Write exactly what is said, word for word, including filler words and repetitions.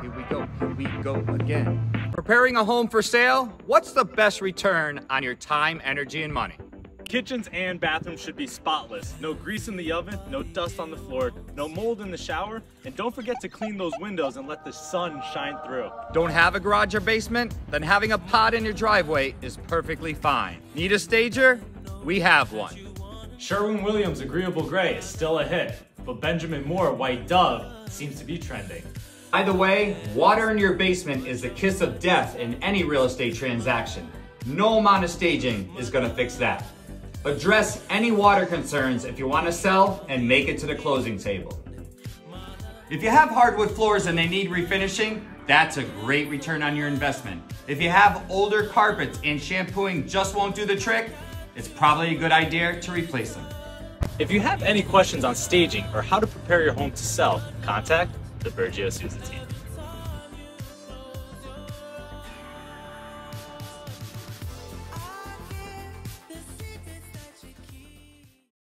here we go, here we go again. Preparing a home for sale? What's the best return on your time, energy, and money? Kitchens and bathrooms should be spotless. No grease in the oven, no dust on the floor, no mold in the shower, and don't forget to clean those windows and let the sun shine through. Don't have a garage or basement? Then having a pod in your driveway is perfectly fine. Need a stager? We have one. Sherman Williams Agreeable Gray is still a hit, but Benjamin Moore White Dove seems to be trending. Either way, water in your basement is the kiss of death in any real estate transaction. No amount of staging is gonna fix that. Address any water concerns if you want to sell and make it to the closing table. If you have hardwood floors and they need refinishing, that's a great return on your investment. If you have older carpets and shampooing just won't do the trick, it's probably a good idea to replace them. If you have any questions on staging or how to prepare your home to sell, contact the Burgio Sousa team.